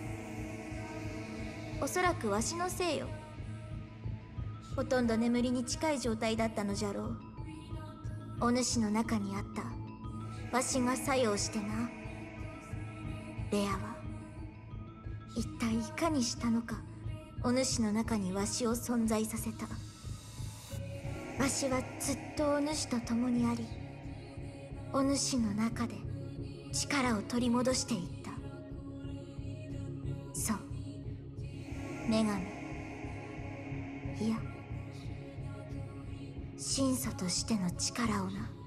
おそらくわしのせいよ。ほとんど眠りに近い状態だったのじゃろう。お主の中にあったわしが作用してな。レアは一体いかにしたのかお主の中にわしを存在させた。わしはずっとお主と共にあり、お主の中で力を取り戻していった。そう、女神、いや神祖としての力をな。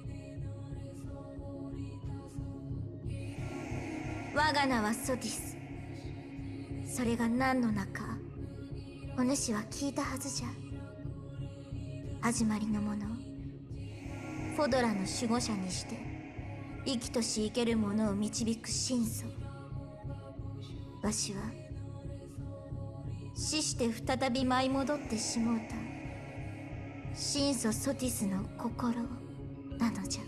我が名はソティス。それが何の名かお主は聞いたはずじゃ。始まりのもの、フォドラの守護者にして生きとし生ける者を導く神祖。わしは死して再び舞い戻ってしもうた神祖ソティスの心なのじゃ。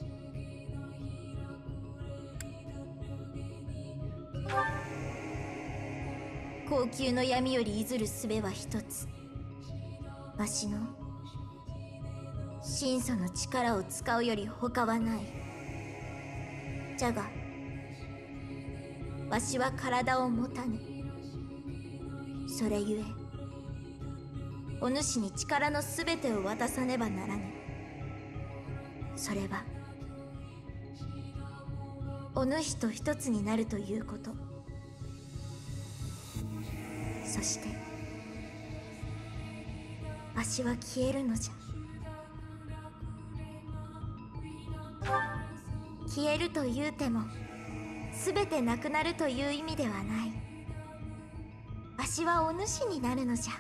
高級の闇より譲る術は一つ。わしの神祖の力を使うより他はない。じゃがわしは体を持たぬ。それゆえお主に力のすべてを渡さねばならぬ。それはお主と一つになるということ。そしてわしは消えるのじゃ。消えるというても全てなくなるという意味ではない。わしはお主になるのじゃ。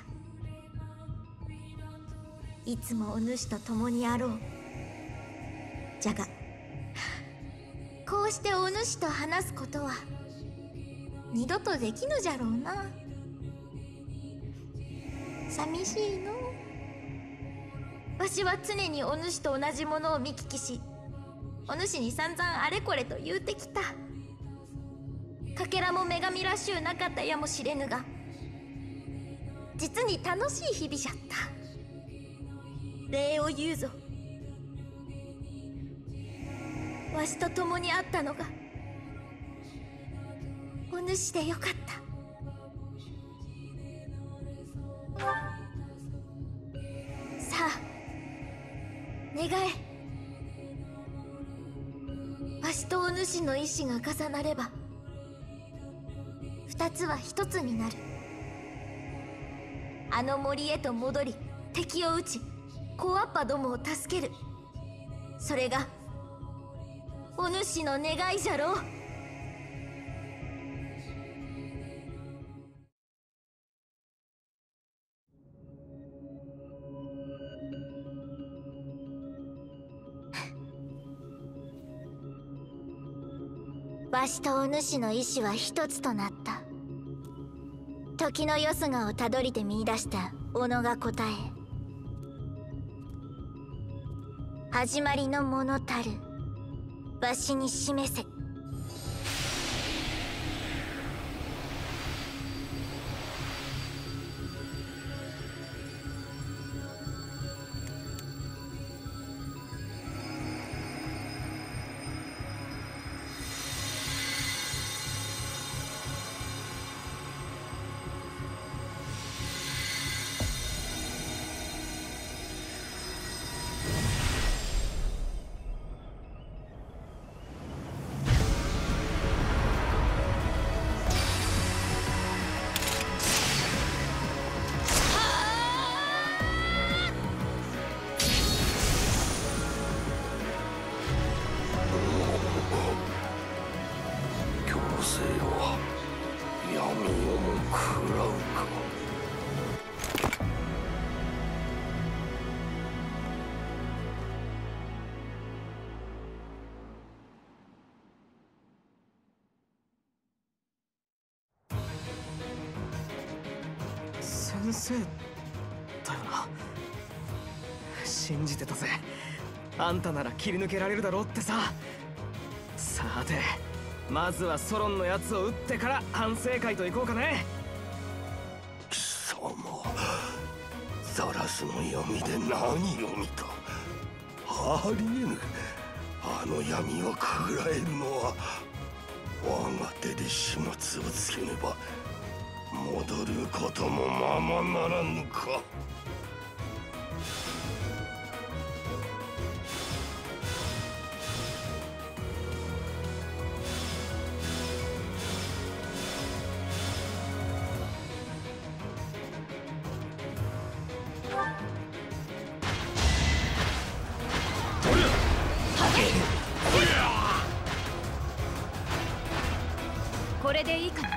いつもお主と共にあろう。じゃがこうしてお主と話すことは二度とできぬじゃろうな。寂しいの。わしは常にお主と同じものを見聞きし、お主に散々あれこれと言うてきた。かけらも女神らしゅうなかったやもしれぬが、実に楽しい日々じゃった。礼を言うぞ。わしと共にあったのがお主でよかった。さあ願え。わしとお主の意志が重なれば二つは一つになる。あの森へと戻り敵を撃ちコアッパどもを助ける。それがお主の願いじゃろう。わしとお主の意志は一つとなった。時のよすがをたどりて見出した小野が答え、始まりのものたるわしに示せ。 先生だよな。信じてたぜ。あんたなら切り抜けられるだろうってさ。さてまずはソロンのやつを撃ってから反省会といこうかね。 貴様、ザラスの闇で何を見た。ありえぬ。あの闇をくぐらえるのは我が手で始末をつけねば戻ることもままならぬか。 これでいいかな。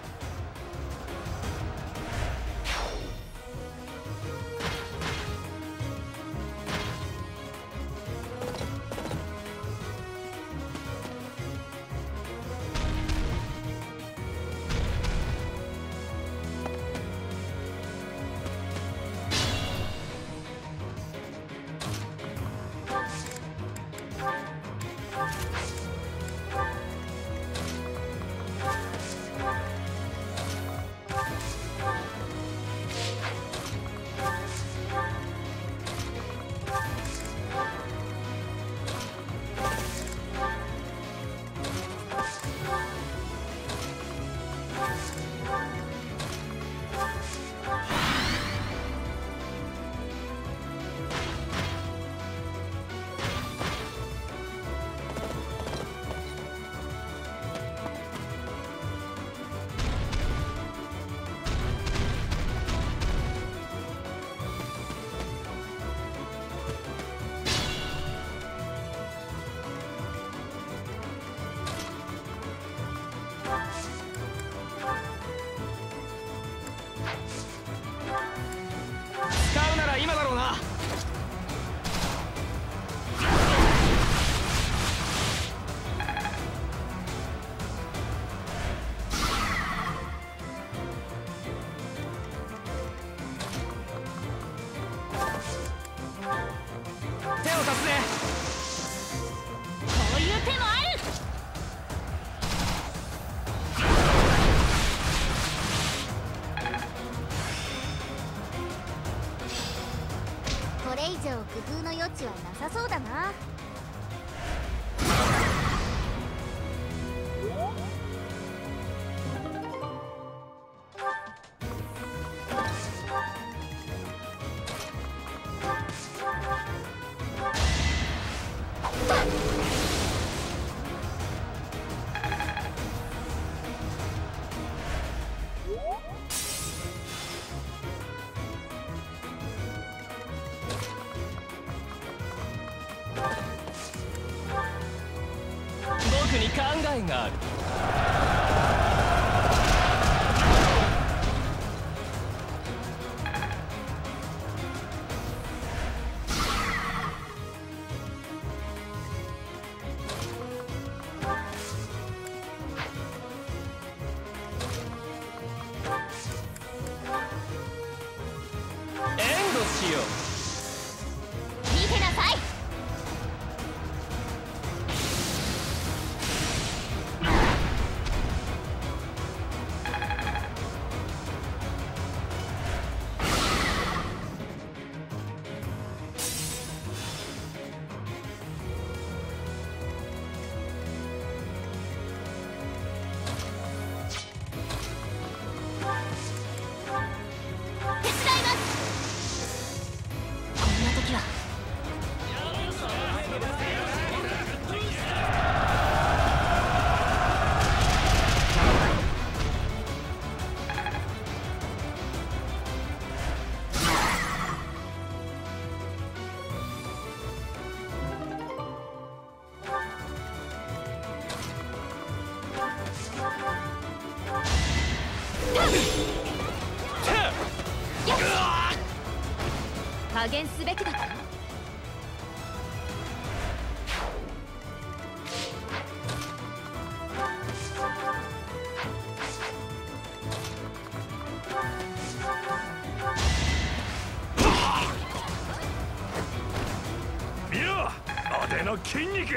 使うなら今だろうな。手を貸すね。 こういう手もある。 これ以上工夫の余地はなさそうだな。 僕に考えがある。援護しよう。 見てなさい。手伝います。こんな時は加減すべきだった。 見ろ、腕の筋肉。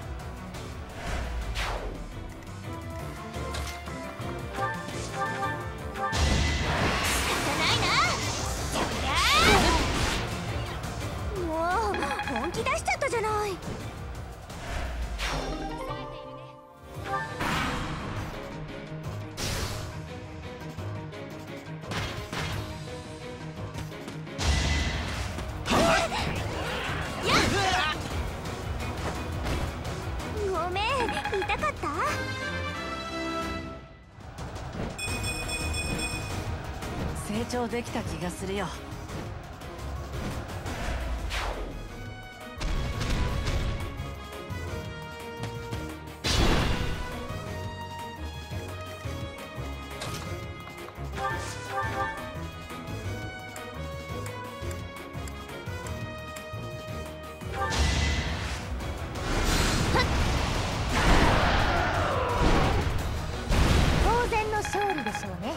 もう本気出しちゃったじゃない。 成長できた気がするよ。 当然の勝利でしょうね。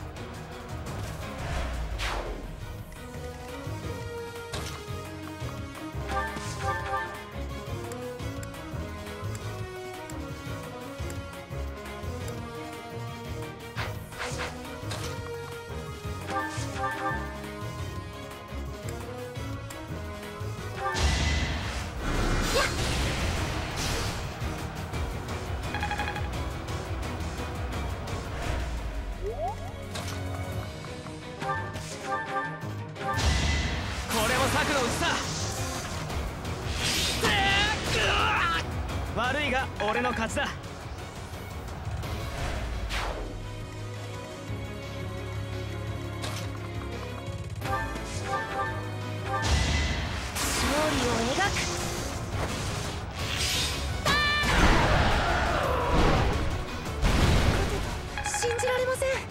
これも策のうちさ。悪いが俺の勝ちだ。 勝利を描く。 信じられません。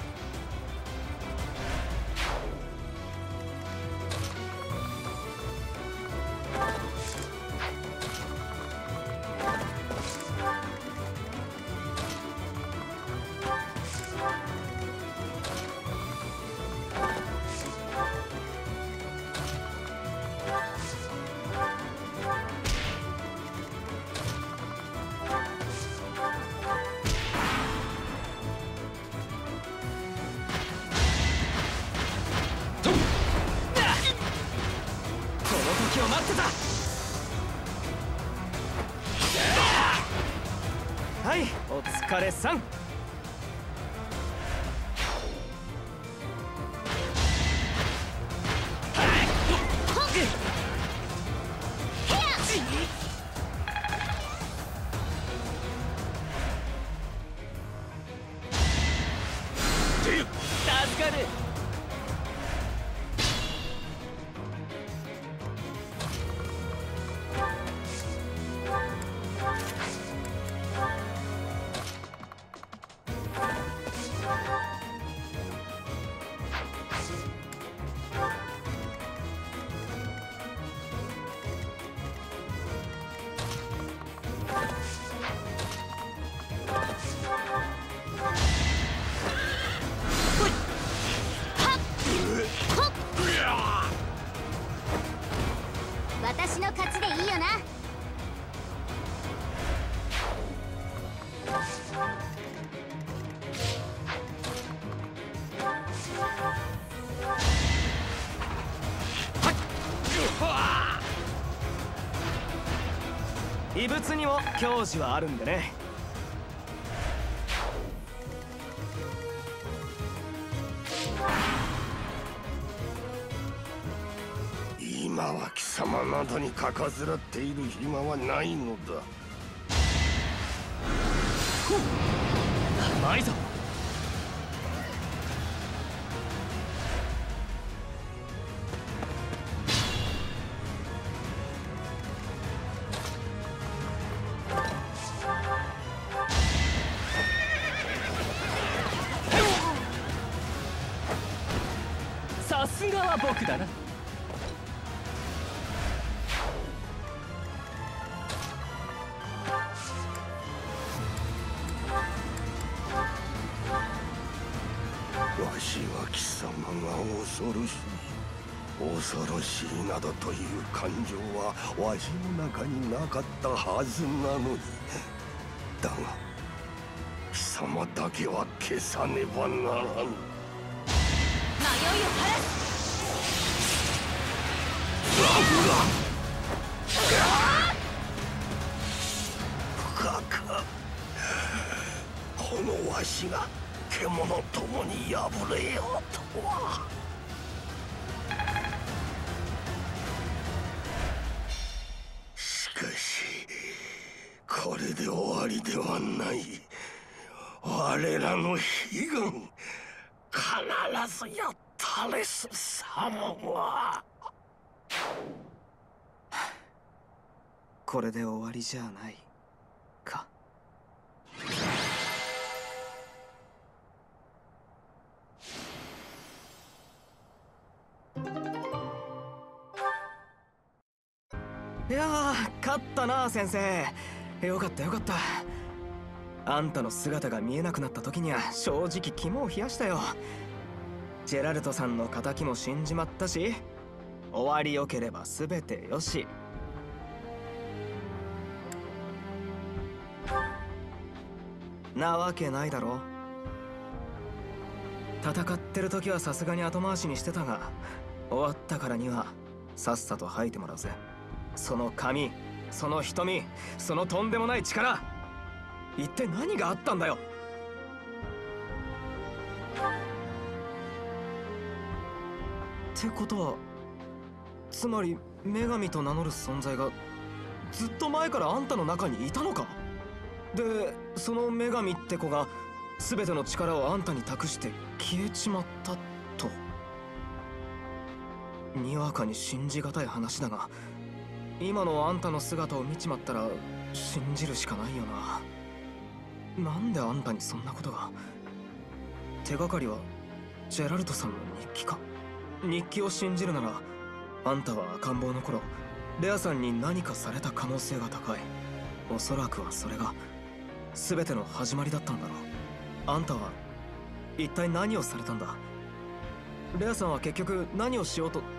この時を待ってた。はい、お疲れさん。助かる。 私の勝ちでいいよな。 異物にも矜持はあるんでね。 今は貴様などにかかずらっている暇はないのだ。 甘いぞ。さすがは僕だな。 わしは貴様が恐ろしい。恐ろしいなどという感情はわしの中になかったはずなのに。だが貴様だけは消さねばならん。 迷いを晴らす。 深くこのわしが獣ともに敗れようとは。しかしこれで終わりではない。我らの悲願必ずやっタレス様は。 これで終わりじゃないか。いやー、勝ったな先生。よかったよかった。あんたの姿が見えなくなった時には正直肝を冷やしたよ。ジェラルトさんの仇も死んじまったし、終わりよければ全てよし。なわけないだろ。戦ってる時はさすがに後回しにしてたが、終わったからにはさっさと吐いてもらうぜ。その髪、その瞳、そのとんでもない力、一体何があったんだよ。ってことは、つまり女神と名乗る存在がずっと前からあんたの中にいたのか。で、その女神って子が全ての力をあんたに託して消えちまったと。にわかに信じがたい話だが、今のあんたの姿を見ちまったら信じるしかないよな。なんであんたにそんなことが。手がかりはジェラルトさんの日記か。日記を信じるなら、あんたは赤ん坊の頃レアさんに何かされた可能性が高い。おそらくはそれが全ての始まりだったんだろう。あんたは一体何をされたんだ。レアさんは結局何をしようと。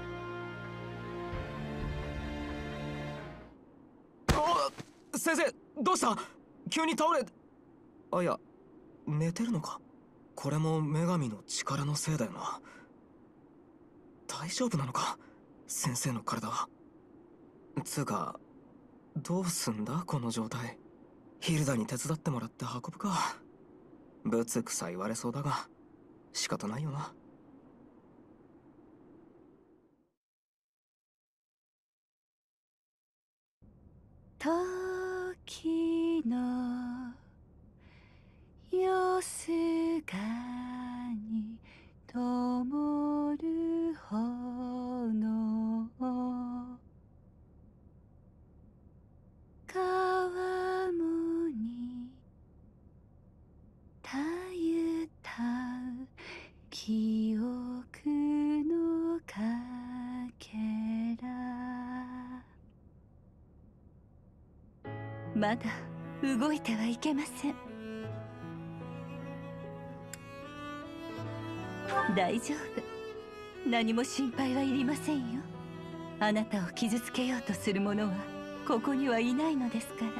先生、どうした？急に倒れ。あ、いや、寝てるのか。これも女神の力のせいだよな。大丈夫なのか、先生の体は。つうか、どうすんだこの状態。ヒルダに手伝ってもらって運ぶか。ぶつくさ言われそうだが仕方ないよな。 時のよすがに灯る炎、川面にたゆたう記憶のかけら。まだ動いてはいけません。大丈夫、何も心配はいりませんよ。あなたを傷つけようとする者はここにはいないのですから。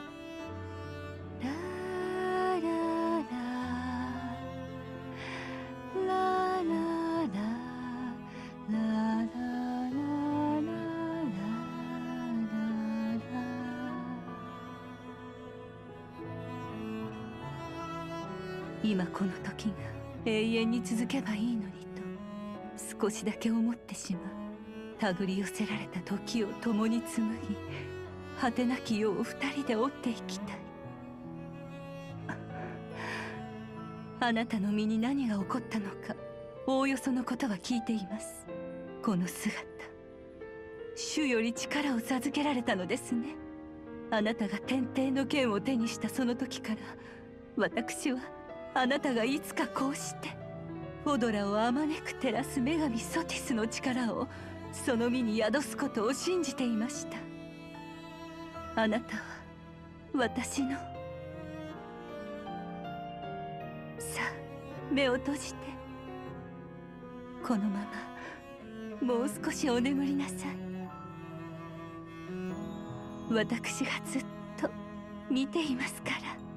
今この時が永遠に続けばいいのにと少しだけ思ってしまう。手繰り寄せられた時を共に紡ぎ、果てなき世を二人で追っていきたい。あなたの身に何が起こったのか、おおよそのことは聞いています。この姿、主より力を授けられたのですね。あなたが天帝の剣を手にしたその時から、私はあなたがいつかこうしてフォドラをあまねく照らす女神ソティスの力をその身に宿すことを信じていました。あなたは私の。さあ、目を閉じて。このままもう少しお眠りなさい。私がずっと見ていますから。